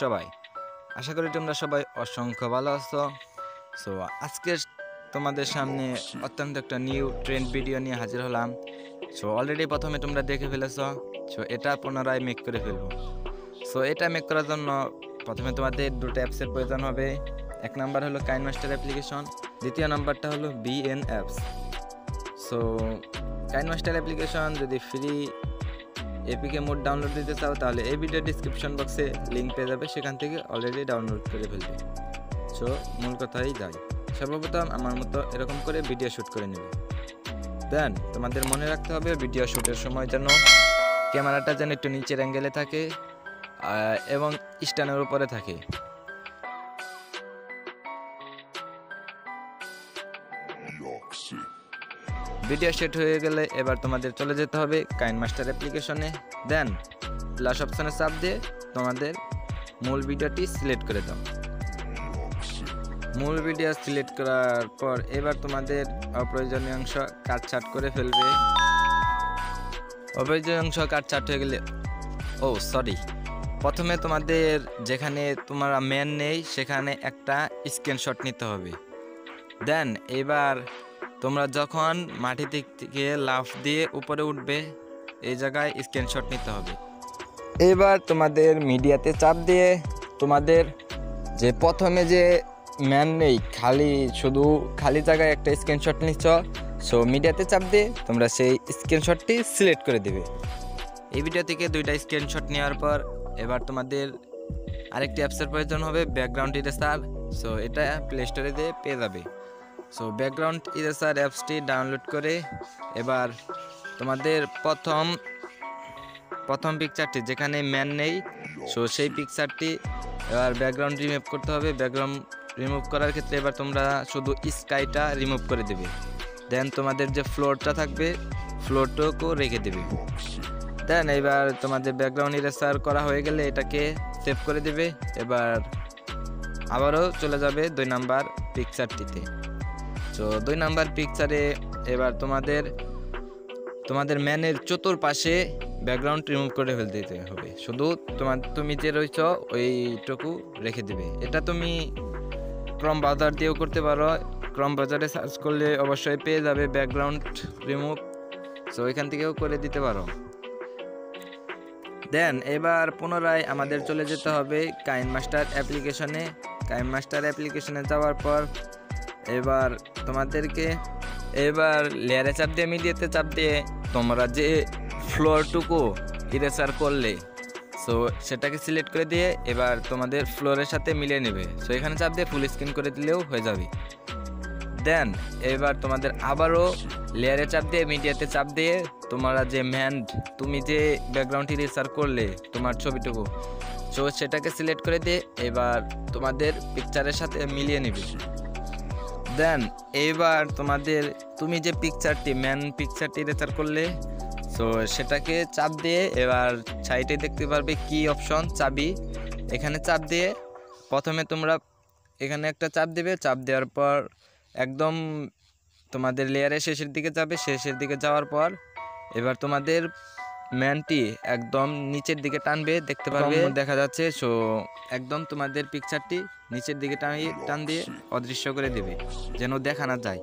সবাই? আশা করি তোমরা সবাই অসংখ্য ভালো আছো। সো আজকে তোমাদের সামনে অত্যন্ত একটা নিউ ট্রেন্ড ভিডিও নিয়ে হাজির হলাম। সো অলরেডি প্রথমে তোমরা দেখে ফেলেছো। সো এটা পুনরায় মেক করে ফেলবো। সো এটা মেক করার জন্য প্রথমে তোমাদের দুটো অ্যাপসের প্রয়োজন হবে। এক নাম্বার হলো কাইনমাস্টার অ্যাপ্লিকেশন, দ্বিতীয় নাম্বারটা হলো VN apps. So KineMaster application যদি ফ্রি এপিকে মোড ডাউনলোড দিতে চাও তাহলে এই ভিডিও ডিসক্রিপশন বক্সে লিঙ্ক পেয়ে যাবে, সেখান থেকে অলরেডি ডাউনলোড করে ফেলবে। সো মূল কথাই যাই, সর্বপ্রথম আমার মতো এরকম করে ভিডিও শ্যুট করে নেবে। দেন তোমাদের মনে রাখতে হবে ভিডিও শ্যুটের সময় যেন ক্যামেরাটা যেন একটু নিচের অ্যাঙ্গেলে থাকে এবং স্ট্যান্ডের উপরে থাকে। ভিডিও সেট হয়ে গেলে এবার তোমাদের চলে যেতে হবে কাইনমাস্টার অ্যাপ্লিকেশনে। দেন প্লাস অপশনে চাপ দিয়ে তোমাদের মূল ভিডিওটি সিলেক্ট করে দাও। মূল ভিডিও সিলেক্ট করার পর এবার তোমাদের অপ্রয়োজনীয় অংশ কাটছাট করে ফেলবে। অপ্রয়োজনীয় অংশ কাটছাট হয়ে গেলে প্রথমে তোমাদের যেখানে তোমার ম্যান নেই সেখানে একটা স্ক্রিনশট নিতে হবে। দেন এবার তোমরা যখন মাটি থেকে লাফ দিয়ে উপরে উঠবে এই জায়গায় স্ক্রিনশট নিতে হবে। এবার তোমাদের মিডিয়াতে চাপ দিয়ে তোমাদের যে প্রথমে যে ম্যান নেই শুধু খালি জায়গায় একটা স্ক্রিনশট নিচ্ছ, সো মিডিয়াতে চাপ দিয়ে তোমরা সেই স্ক্রিনশটটি সিলেক্ট করে দেবে। এই ভিডিও থেকে দুইটা স্ক্রিনশট নেওয়ার পর এবার তোমাদের আরেকটি অ্যাপসের প্রয়োজন হবে, ব্যাকগ্রাউন্ড ইরেসার। সো এটা প্লে স্টোরে দিয়ে পেয়ে যাবে। সো ব্যাকগ্রাউন্ড ইরেসার অ্যাপসটি ডাউনলোড করে এবার তোমাদের প্রথম পিকচারটি যেখানে ম্যান নেই, সো সেই পিকচারটি এবার ব্যাকগ্রাউন্ড রিমুভ করতে হবে। ব্যাকগ্রাউন্ড রিমুভ করার ক্ষেত্রে এবার তোমরা শুধু স্কাইটা রিমুভ করে দেবে। দেন তোমাদের যে ফ্লোরটা থাকবে ফ্লোরটাকেও রেখে দেবে। দেন এবার তোমাদের ব্যাকগ্রাউন্ড ইরেসার করা হয়ে গেলে এটাকে সেভ করে দেবে। এবার আবারও চলে যাবে 2 নাম্বার পিকচারটিতে। তো 2 নাম্বার পিকচারে এবার তোমাদের ম্যানের চতুর্পাশে ব্যাকগ্রাউন্ড রিমুভ করে ফেলতে হবে। শুধু তুমি যে রয়েছ ওইটুকু রেখে দেবে। এটা তুমি ক্রম ব্রাউজার দিয়েও করতে পারো। ক্রম ব্রাউজারে সার্চ করলে অবশ্যই পেয়ে যাবে ব্যাকগ্রাউন্ড রিমুভ। সো এখান থেকেও করে দিতে পারো। দেন এবার পুনরায় আমাদের চলে যেতে হবে কাইনমাস্টার অ্যাপ্লিকেশনে। কাইনমাস্টার অ্যাপ্লিকেশনে যাওয়ার পর এবার তোমাদেরকে লেয়ারে চাপ দিয়ে মিডিয়াতে চাপ দিয়ে তোমরা যে ফ্লোরটুকু ইরেসার করলে সো সেটাকে সিলেক্ট করে দিয়ে এবার তোমাদের ফ্লোরের সাথে মিলিয়ে নেবে। সো এখানে চাপ দিয়ে ফুল স্ক্রিন করে দিলেও হয়ে যাবে। দেন এবার তোমাদের আবারও লেয়ারে চাপ দিয়ে মিডিয়াতে চাপ দিয়ে তোমরা যে তুমি যে ব্যাকগ্রাউন্ড ইরেসার করলে তোমার ছবিটুকু, সো সেটাকে সিলেক্ট করে দিয়ে এবার তোমাদের পিকচারের সাথে মিলিয়ে নেবে। দেন এবার তুমি যে পিকচারটি ইরেসার করলে, সো সেটাকে চাপ দিয়ে এবার সাইডে দেখতে পারবে কি অপশন চাবি, এখানে চাপ দিয়ে প্রথমে তোমরা এখানে একটা চাপ দেবে। চাপ দেওয়ার পর একদম তোমাদের লেয়ারের শেষের দিকে যাবে। শেষের দিকে যাওয়ার পর এবার তোমাদের ম্যানটি একদম নিচের দিকে টানবে, দেখতে পারবে দেখা যাচ্ছে। সো একদম তোমাদের পিকচারটি নিচের দিকে টান দিয়ে অদৃশ্য করে দেবে যেন দেখা না যায়।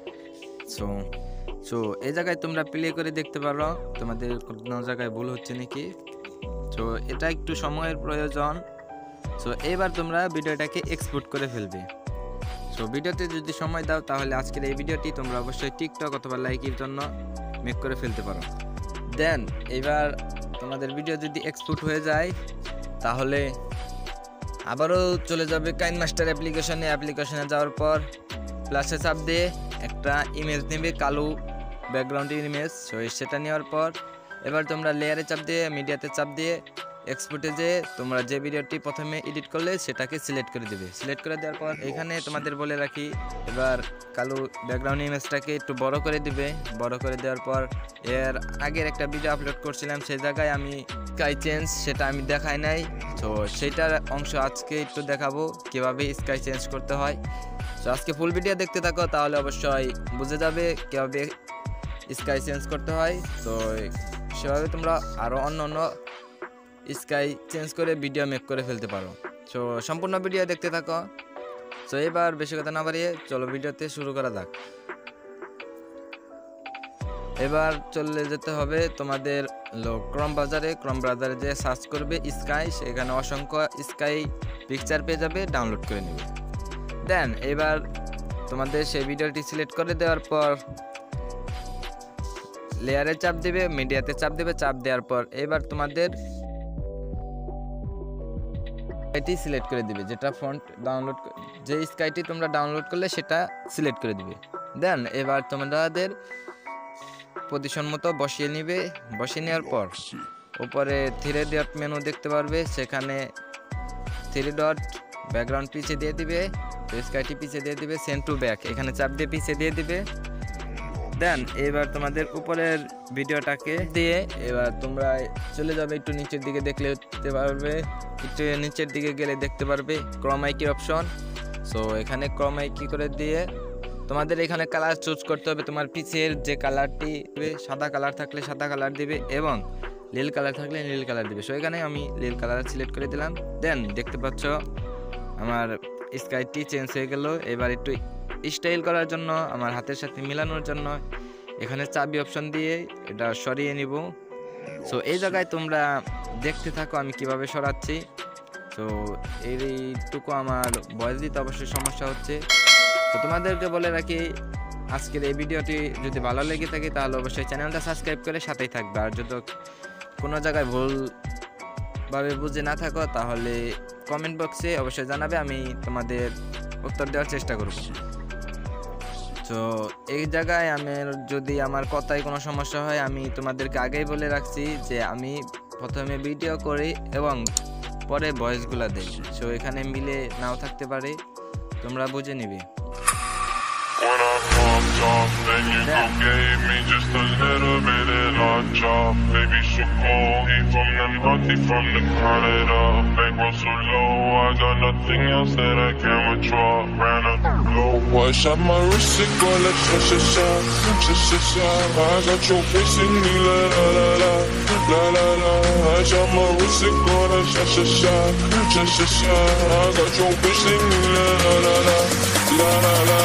সো এই জায়গায় তোমরা প্লে করে দেখতে পারো তোমাদের কোনো জায়গায় ভুল হচ্ছে নাকি। সো এটা একটু সময়ের প্রয়োজন। সো এবার তোমরা ভিডিওটাকে এক্সপোর্ট করে ফেলবে। সো ভিডিওতে যদি সময় দাও তাহলে আজকের এই ভিডিওটি তোমরা অবশ্যই টিকটক অথবা লাইকের জন্য মেক করে ফেলতে পারো। দেন এবার তোমাদের ভিডিও যদি এক্সপোর্ট হয়ে যায় তাহলে আবারও চলে যাবে কাইনমাস্টার অ্যাপ্লিকেশনে যাওয়ার পর প্লাসে চাপ দিয়ে একটা ইমেজ নেবে, কালো ব্যাকগ্রাউন্ডের ইমেজ। সো সেটা নেওয়ার পর এবার তোমরা লেয়ারে চাপ দিয়ে মিডিয়াতে চাপ দিয়ে এক্সপোর্টে যে তোমরা যে ভিডিওটি প্রথমে এডিট করলে সেটাকে সিলেক্ট করে দেবে। সিলেক্ট করে দেওয়ার পর এখানে তোমাদের বলে রাখি এবার কালো ব্যাকগ্রাউন্ড ইমেজটাকে একটু বড় করে দিবে। বড় করে দেওয়ার পর এর আগের একটা ভিডিও আপলোড করছিলাম, সেই জায়গায় আমি স্কাই চেঞ্জ সেটা আমি দেখাই নাই। তো সেইটার অংশ আজকে একটু দেখাবো কীভাবে স্কাই চেঞ্জ করতে হয়। তো আজকে ফুল ভিডিও দেখতে থাকো তাহলে অবশ্যই বুঝে যাবে কীভাবে স্কাই চেঞ্জ করতে হয়। তো সেভাবে তোমরা আরও অন্য স্কাই চেঞ্জ করে ভিডিও মেক করে ফেলতে পারো। সো সম্পূর্ণ ভিডিও দেখতে থাকো। সো এবার বেশি কথা না বাড়িয়ে চলো ভিডিওতে শুরু করা যাক। এবার চলে যেতে হবে তোমাদের ক্রোম ব্রাউজারে যে সার্চ করবে স্কাই, সেখানে অসংখ্য স্কাই পিকচার পেয়ে যাবে, ডাউনলোড করে নেবে। দেন এবার তোমাদের সেই ভিডিওটি সিলেক্ট করে দেওয়ার পর লেয়ারে চাপ দেবে, মিডিয়াতে চাপ দেবে, চাপ দেওয়ার পর এবার তোমাদের এটি সিলেক্ট করে দিবে, যেটা ফন্ট ডাউনলোড, যে স্কাইটি তোমরা ডাউনলোড করলে সেটা সিলেক্ট করে দিবে। দেন এবার তোমাদের পজিশন মতো বসিয়ে নিবে। বসিয়ে নেওয়ার পর উপরে 3 ডট মেনু দেখতে পারবে, সেখানে 3 ডট ব্যাকগ্রাউন্ড পিছিয়ে দিয়ে দিবে, তো স্কাইটি পিছিয়ে দিয়ে দিবে, সেন্ড টু ব্যাক এখানে চাপ দিয়ে পিছিয়ে দিয়ে দিবে। দেন এবার তোমাদের উপরের ভিডিওটাকে দিয়ে এবার তোমরা চলে যাবে একটু নিচের দিকে, দেখতে পারবে, একটু নিচের দিকে গেলে দেখতে পারবে ক্রোমা কি অপশন। সো এখানে ক্রোমা কি করে দিয়ে তোমাদের এখানে কালার চুজ করতে হবে। তোমার পিছের যে কালারটি সাদা কালার থাকলে সাদা কালার দিবে এবং নীল কালার থাকলে নীল কালার দিবে। সো এখানে আমি নীল কালার সিলেক্ট করে দিলাম। দেন দেখতে পাচ্ছ আমার স্কাইটি চেঞ্জ হয়ে গেল। এবার একটু স্টাইল করার জন্য, আমার হাতের সাথে মিলানোর জন্য এখানে চাবি অপশন দিয়ে এটা সরিয়ে নিব। সো এই জায়গায় তোমরা দেখতে থাকো আমি কিভাবে সরাচ্ছি। তো এইটুকু আমার ভয়েস দিতে অবশ্যই সমস্যা হচ্ছে। তো তোমাদেরকে বলে রাখি, আজকের এই ভিডিওটি যদি ভালো লেগে থাকে তাহলে অবশ্যই চ্যানেলটা সাবস্ক্রাইব করে সাথেই থাকবে। আর যদি কোনো জায়গায় ভুলভাবে বুঝে না থাকো তাহলে কমেন্ট বক্সে অবশ্যই জানাবে, আমি তোমাদের উত্তর দেওয়ার চেষ্টা করব। তো এই জায়গায় যদি আমার কথায় কোনো সমস্যা হয়, আমি তোমাদেরকে আগেই বলে রাখছি যে আমি প্রথমে ভিডিও করি এবং পরে ভয়েসগুলো দিই। সো এখানে মিলে নাও থাকতে পারে, তোমরা বুঝে নিবে। When I popped off, then you go gave me just a little bit of lunch off. Baby, so cold, he from them hotty from the Canada. Bankroll so low, I got nothing else that I can withdraw. Ran up low, I shot my wrist, it go like sha-sha-sha, sha-sha-sha. I got your face in me, la la la la, la la la. I shot my wrist, it go like sha-sha-sha, sha-sha-sha. I got your face in me, la la la la, la la la.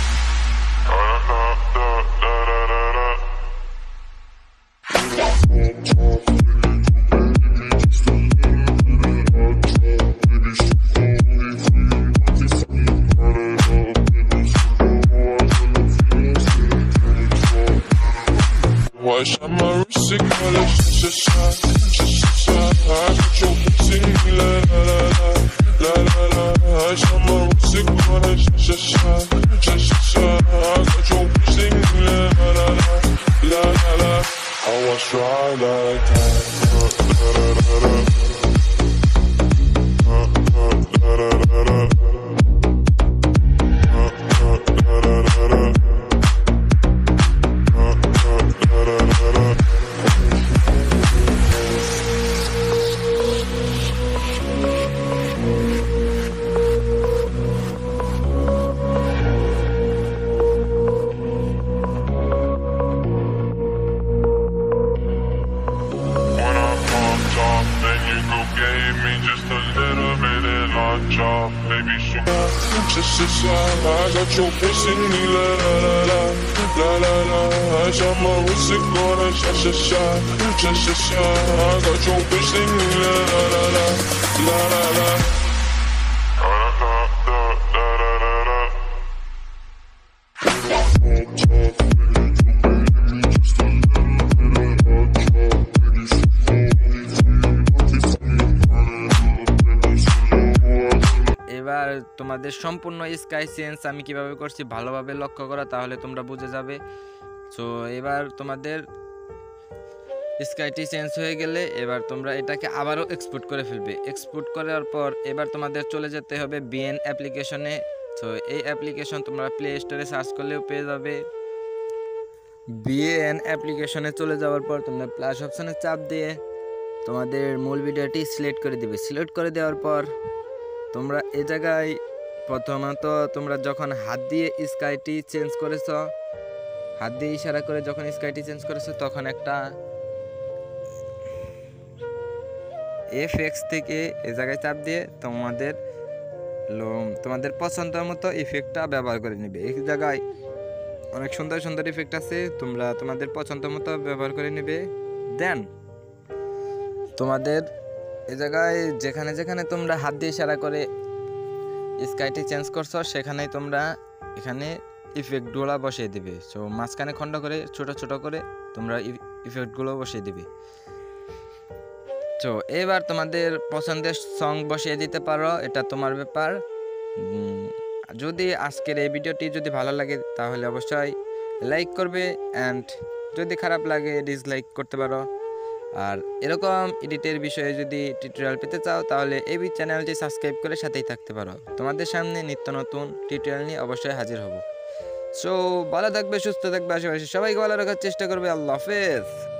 I shot my wrist, it go like sha-sha-sha, sha-sha-sha. I got your face in me, la la la la, la la la. I shot my wrist, it go like sha-sha-sha, sha-sha-sha. I got your face in me, la la la, la la la. I was try like that, la la la la, la la la la, la la la la. Gave me just a little bit of lunch off, baby, so sha-sha-sha. I got your face in me, la la la la, la la la. I shot my wrist, it go like sha-sha-sha, sha-sha-sha. I got your face in me, la la la la, la la la. এবার তোমাদের সম্পূর্ণ sky change আমি কিভাবে করছি ভালোভাবে লক্ষ্য করা, তাহলে তোমরা বুঝে যাবে। সো এবার তোমাদের স্কাইটি চেঞ্জ হয়ে গেলে এবার তোমরা এটাকে আবারও এক্সপোর্ট করে ফেলবে। এক্সপোর্ট করার পর এবার তোমাদের চলে যেতে হবে বিএন অ্যাপ্লিকেশনে। সো এই অ্যাপ্লিকেশন তোমরা প্লে স্টোরে সার্চ করলেও পেয়ে যাবে। বিএন অ্যাপ্লিকেশনে চলে যাওয়ার পর তোমরা প্লাস অপশানে চাপ দিয়ে তোমাদের মূল ভিডিওটি সিলেক্ট করে দিবে। সিলেক্ট করে দেওয়ার পর তোমরা এই জায়গায় প্রথমত তোমরা যখন হাত দিয়ে স্কাইটি চেঞ্জ করেছ, হাত দিয়ে ইশারা করে যখন স্কাইটি চেঞ্জ করেছো তখন একটা এফএক্স থেকে এই জায়গায় চাপ দিয়ে তোমাদের পছন্দ মতো ইফেক্টটা ব্যবহার করে নেবে। এই জায়গায় অনেক সুন্দর সুন্দর ইফেক্ট আছে, তোমরা তোমাদের পছন্দ মতো ব্যবহার করে নেবে। দেন তোমাদের এই জায়গায় যেখানে যেখানে তোমরা হাত দিয়ে ইশারা করে স্কাইটি চেঞ্জ করছো সেখানেই তোমরা এখানে ইফেক্টগুলো বসিয়ে দিবে। সো মাঝখানে খণ্ড করে ছোট ছোট করে তোমরা ইফেক্টগুলো বসিয়ে দিবে। তো এবার তোমাদের পছন্দের সং বসিয়ে দিতে পারো, এটা তোমার ব্যাপার। যদি আজকের এই ভিডিওটি যদি ভালো লাগে তাহলে অবশ্যই লাইক করবে, অ্যান্ড যদি খারাপ লাগে ডিসলাইক করতে পারো। আর এরকম এডিটের বিষয়ে যদি টিউটোরিয়াল পেতে চাও তাহলে এই চ্যানেলটি সাবস্ক্রাইব করে সাথেই থাকতে পারো। তোমাদের সামনে নিত্য নতুন টিউটোরিয়াল নিয়ে অবশ্যই হাজির হব। সো ভালো থাকবে, সুস্থ থাকবে, আশেপাশে সবাইকে ভালো রাখার চেষ্টা করবে। আল্লাহ হাফেজ।